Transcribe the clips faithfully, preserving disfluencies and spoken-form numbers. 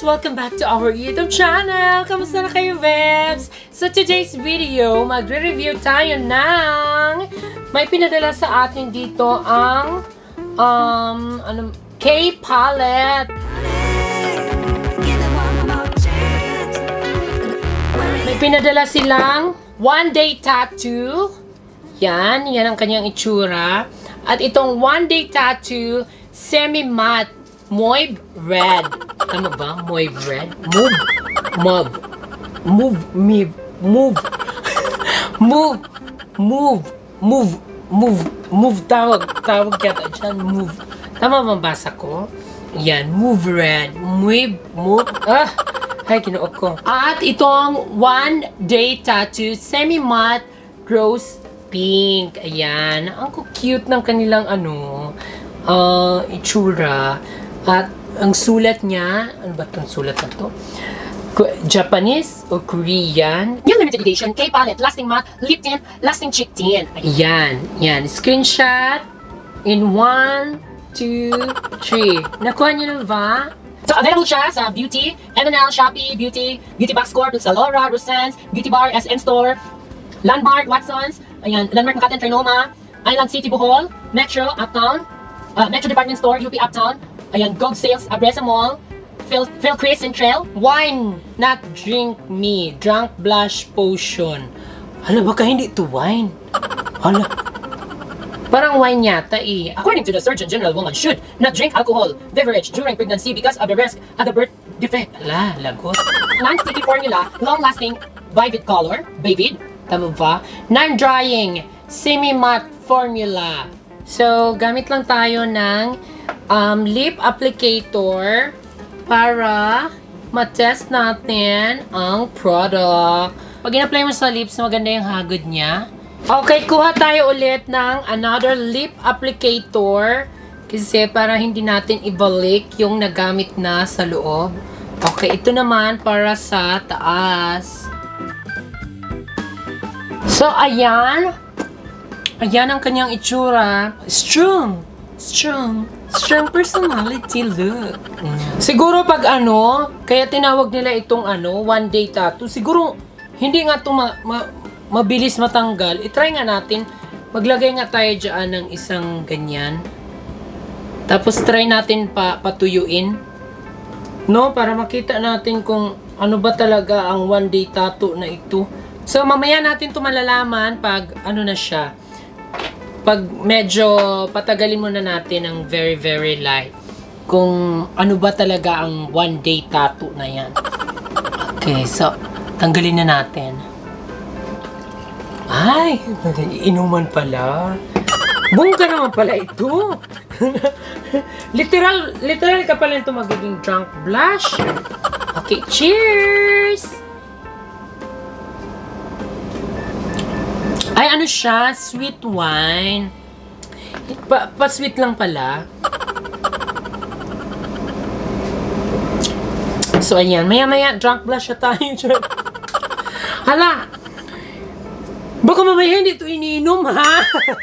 Welcome back to our YouTube channel! Kamusta na kayo, Vebs? So today's video, magre-review tayo ng may pinadala sa atin dito ang um, ano, K-Palette. May pinadala silang One Day Tattoo. Yan, yan ang kanyang itsura. At itong One Day Tattoo Semi-Matte Mauve Red. Tama ba? Mauve Red? Move. Move. Move. Move. Move. Move. Move. Move. Move. Move. Tawag. Tawag kata dyan. Move. Tama ba basa ko? Yan. Mauve Red. Move. Move. Ah! Ay, kinuok ko. At itong One Day Tattoo Semi-Matte Rose Pink. Ayan. Ang cute ng kanilang ano, uh, itsura. At ang sulat niya, ano ba itong sulat na to? Japanese o Korean? Yung limited edition, K-Palette, lasting matte, lip tint, lasting cheek tint. Ayan, yan. Screenshot in one, two, three. Nakuha niyo na ba? So, available siya sa Beauty, M and L, Shopee, Beauty, Beauty Box Corp, Zalora, Rusens, Beauty Bar, S M Store, Landmark, Watsons, ayan, Landmark Makati, Trinoma, Island City, Bohol, Metro, Uptown, uh, Metro Department Store, U P Uptown, ayan, Gog Sales, Abresa Mall, Phil, Phil Chris Central. Wine, not drink me, drunk blush potion. Hala, baka hindi ito wine. Hala. Parang wine yata eh. According to the Surgeon General, woman should not drink alcohol beverage during pregnancy because of the risk of the birth defect. Hala, lagot. Non-sticky formula, long-lasting, vivid color, vivid, tama ba? Non-drying, semi-matte formula. So, gamit lang tayo ng um, lip applicator para matest natin ang product. Pag in-apply mo sa lips, maganda yung hagod niya. Okay, kuha tayo ulit ng another lip applicator kasi para hindi natin ibalik yung nagamit na sa loob. Okay, ito naman para sa taas. So, ayan. Ayan ang kanyang itsura. Strong. Strong. Strong personality look. Mm. Siguro pag ano, kaya tinawag nila itong ano, one day tattoo. Siguro, hindi nga ito ma ma mabilis matanggal. I-try nga natin. Maglagay nga tayo dyan ng isang ganyan. Tapos try natin pa patuyuin. No? Para makita natin kung ano ba talaga ang one day tattoo na ito. So, mamaya natin ito malalaman pag ano na siya. Pag medyo patagalin muna natin ng very very light kung ano ba talaga ang one day tattoo na yan. Okay, so tanggalin na natin. Ay, inuman pala. Bungka naman pala ito. literal, literal ka pala ito magiging drunk blush. Okay, cheers! Ay, ano siya? Sweet wine. Pa, pa-sweet lang pala. So, ayan. Maya-maya, drunk blush siya tayo. Hala! Baka mamaya hindi ito iniinom, ha?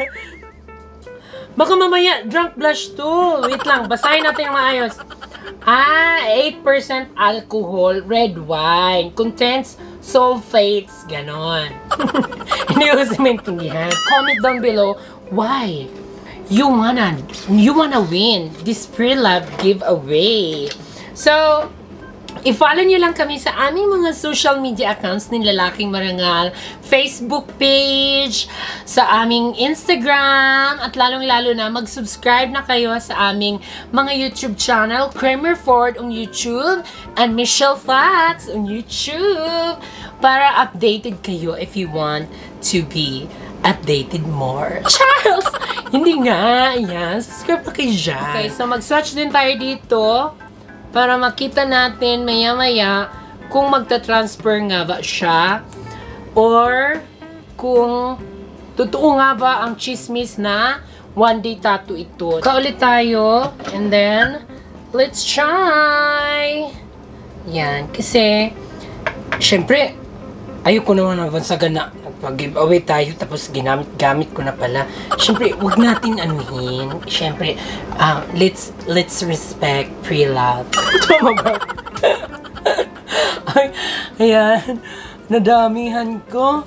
Baka mamaya, drunk blush to. Wait lang, basahin natin yung maayos. Ah, eight percent alcohol, red wine. Contains sulfates, ganon. Hindi ko kasi maintindihan. Comment down below why you wanna you wanna win this pre-love giveaway. So, i-follow nyo lang kami sa aming mga social media accounts ng Lalaking Marangal, Facebook page, sa aming Instagram, at lalong-lalo na mag-subscribe na kayo sa aming mga YouTube channel, Kramer Ford on YouTube, and Michelle Fox on YouTube, para updated kayo if you want to be updated more. Charles! Hindi nga, yan. Subscribe pa kayo dyan. Okay, so mag-swatch din tayo dito para makita natin maya-maya kung magta-transfer nga ba siya or kung totoo nga ba ang chismis na one day tattoo ito. Kaulit tayo and then let's try. Yan, kasi syempre ayoko naman nabansagan na pag-giveaway tayo tapos ginamit-gamit ko na pala. Syempre, wag natin anuhin. Syempre, uh, let's let's respect pre-love. Tama ba? Ay, ayan. Nadamihan ko.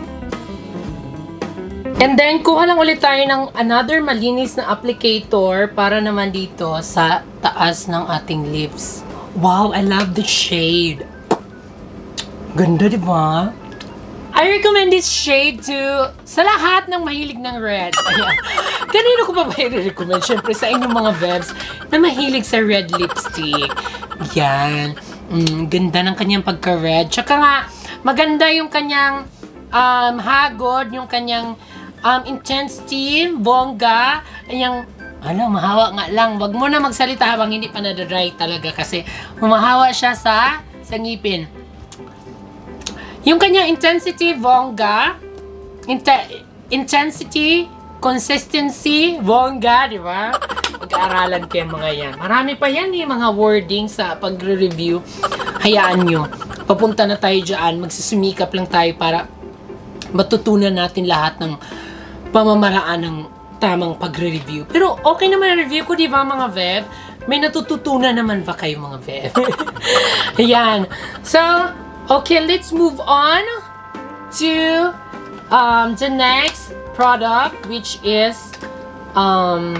And then, kuha lang ulit tayo ng another malinis na applicator para naman dito sa taas ng ating lips. Wow, I love the shade. Ganda, di ba? I recommend this shade to sa lahat ng mahilig ng red. Ayan. Kanino ko pa ba i-recommend? Siyempre, sa inyong mga vebs na mahilig sa red lipstick. Yan. Mm, ganda ng kanyang pagka-red. Tsaka nga, maganda yung kanyang um, hagod, yung kanyang Um, intensity, bongga, yung, ano, mahawa nga lang. Wag mo na magsalita habang hindi pa na-dry talaga kasi humahawa siya sa, sa ngipin. Yung kanyang intensity, bongga, inte, intensity, consistency, bongga, di ba? Mag-aaralan kayo mga yan. Marami pa yan eh, mga wording sa pagre-review. Hayaan nyo. Papunta na tayo dyan. Magsusumikap lang tayo para matutunan natin lahat ng pamamaraan ng tamang pagre-review. Pero okay naman ang review ko, di ba mga Veb? May natututunan naman ba kayo mga Veb? Ayan. So, okay, let's move on to um, the next product, which is um,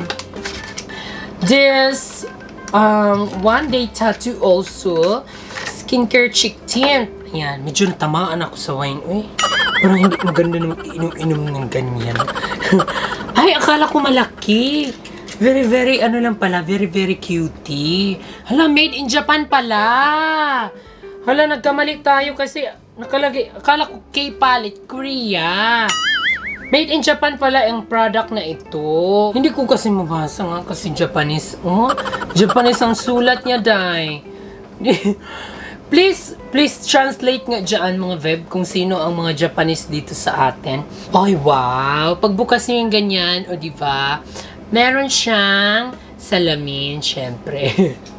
this um, one day tattoo also. Skincare Cheek Tint. Ayan, medyo natamaan ako sa wine. Uy, parang hindi maganda na mag-inom-inom ng ganyan. Ay, akala ko malaki. Very, very, ano lang pala, very, very cutie. Hala, made in Japan pala. Hala, nagkamali tayo kasi nakalagay, akala ko K-Palette, Korea. Made in Japan pala ang product na ito. Hindi ko kasi mabasa nga kasi Japanese. Oh, Japanese ang sulat niya, Day. Please, please translate nga dyan mga Veb kung sino ang mga Japanese dito sa atin. Ay, wow! Pagbukas niyo yung ganyan, o diba? Meron siyang salamin, syempre.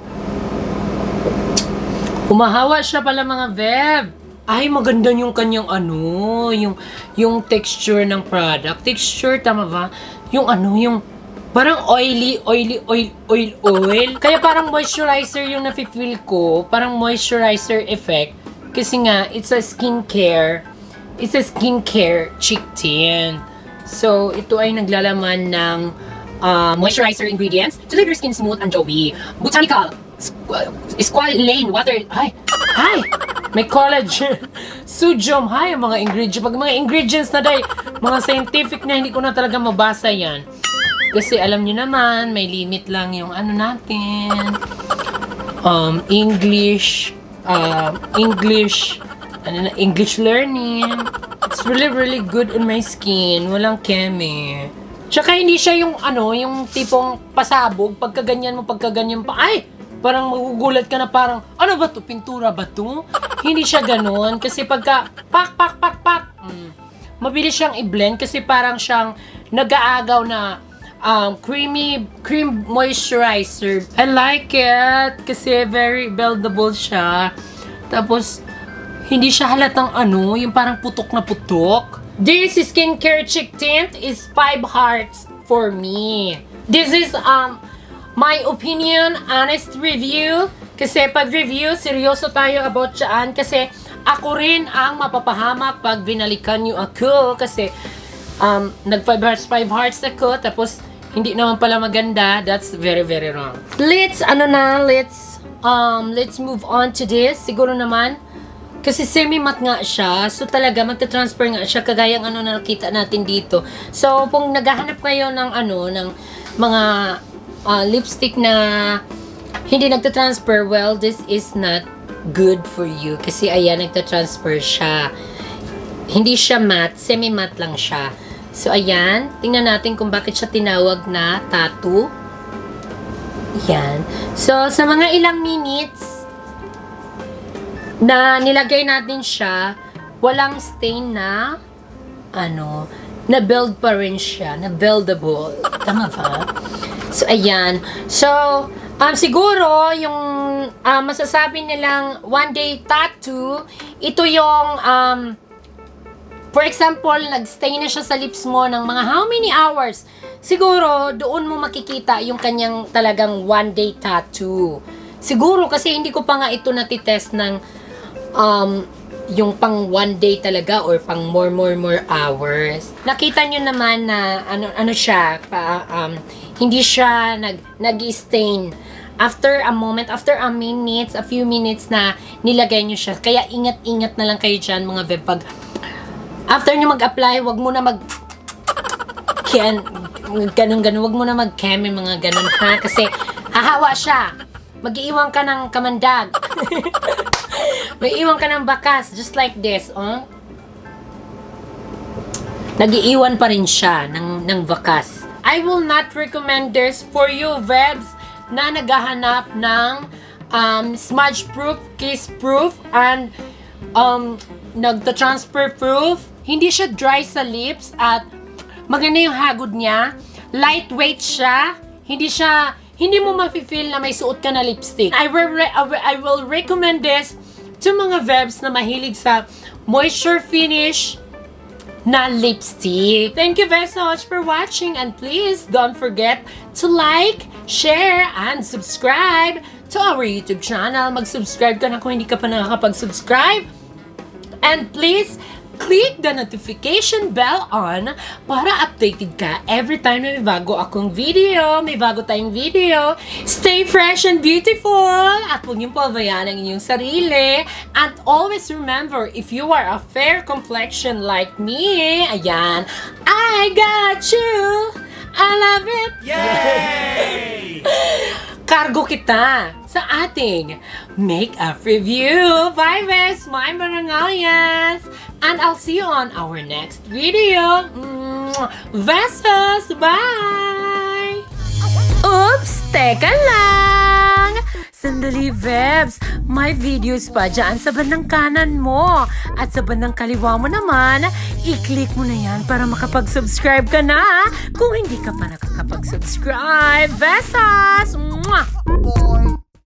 Umahawa siya pala mga Veb. Ay, maganda yung kanyang ano, yung, yung texture ng product. Texture, tama ba? Yung ano, yung parang oily, oily, oil, oil, oil. Kaya parang moisturizer yung nafe-feel ko. Parang moisturizer effect. Kasi nga, it's a skincare. It's a skincare cheek tint. So, ito ay naglalaman ng uh, moisturizer ingredients to leave your skin smooth and dewy. Botanical, squalane, water, hi, hi, may collagen, sodium, hi, mga ingredients. Pag mga ingredients na day, mga scientific na hindi ko na talaga mabasa yan. Kasi alam niyo naman, may limit lang yung ano natin. Um, English, uh, English, ano na, English learning. It's really, really good on my skin. Walang keme. Tsaka hindi siya yung ano, yung tipong pasabog. Pagka ganyan mo, pagka ganyan pa, ay! Parang magugulat ka na parang, ano ba to? Pintura ba to? Hindi siya ganon. Kasi pagka, pak, pak, pak, pak, mm, mabilis siyang i-blend kasi parang siyang nag-aagaw na Um, creamy, cream moisturizer. I like it kasi very buildable siya. Tapos, hindi siya halatang ano, yung parang putok na putok. This skincare cheek tint is five hearts for me. This is um my opinion, honest review. Kasi pag review, seryoso tayo about dyan. Kasi ako rin ang mapapahamak pag binalikan nyo ako. Kasi um, nag five hearts, five hearts ako. Tapos, hindi naman pala maganda. That's very, very wrong. Let's, ano na, let's, um, let's move on to this. Siguro naman, kasi semi-matte nga siya. So, talaga, magta-transfer nga siya. Kagayang ano na nakita natin dito. So, kung naghahanap kayo ng ano, ng mga uh, lipstick na hindi nagta-transfer, well, this is not good for you. Kasi, ayan, nagta-transfer siya. Hindi siya matte, semi-matte lang siya. So, ayan. Tingnan natin kung bakit siya tinawag na tattoo. Ayan. So, sa mga ilang minutes na nilagay natin siya, walang stain na, ano, na-build pa rin siya. Na-buildable. Tama ba? So, ayan. So, um, siguro, yung um, masasabi nilang one-day tattoo, ito yung, um, for example, nag-stay na siya sa lips mo ng mga how many hours? Siguro, doon mo makikita yung kanyang talagang one-day tattoo. Siguro kasi hindi ko pa nga ito natitest ng um, yung pang one day talaga or pang more more more hours. Nakita nyo naman na ano ano siya, pa, um, hindi siya nag nag-stain. After a moment, after a minutes, a few minutes na nilagay nyo siya. Kaya ingat-ingat na lang kayo dyan mga beb. Pag after nyo mag-apply, wag mo na mag ken ganun-ganun. Wag mo na mag-chem mga ganun ha. Kasi hahawa siya. Mag-iiwan ka ng kamandag. May iwan ka ng bakas, just like this, oh. Nag-iiwan pa rin siya ng, ng bakas. I will not recommend this for you, Vebs, na naghahanap ng um, smudge-proof, kiss-proof, and um, nagta-transfer-proof. Hindi siya dry sa lips at maganda yung hagod niya. Lightweight siya. Hindi siya, hindi mo mafe-feel na may suot ka na lipstick. I will, re I will recommend this to mga Vebs na mahilig sa moisture finish na lipstick. Thank you very so much for watching, and please don't forget to like, share, and subscribe to our YouTube channel. Mag-subscribe ka na kung hindi ka pa nakakapag-subscribe. And please click the notification bell on para updated ka every time na may bago akong video, may bago tayong video. Stay fresh and beautiful at huwag niyong pabayaan ang inyong sarili. And always remember, if you are a fair complexion like me, ayan, I got you! I love it! Yay! Cargo kita sa ating makeup review. Bye, Bes! My Barangalyas! And I'll see you on our next video. Besos! Bye! Oops! Teka lang! Sandali, Vebs! May videos pa dyan sa bandang kanan mo. At sa bandang kaliwa mo naman, i-click mo na yan para makapag-subscribe ka na kung hindi ka pa nakakapag-subscribe. Besos! Mwah! Boy!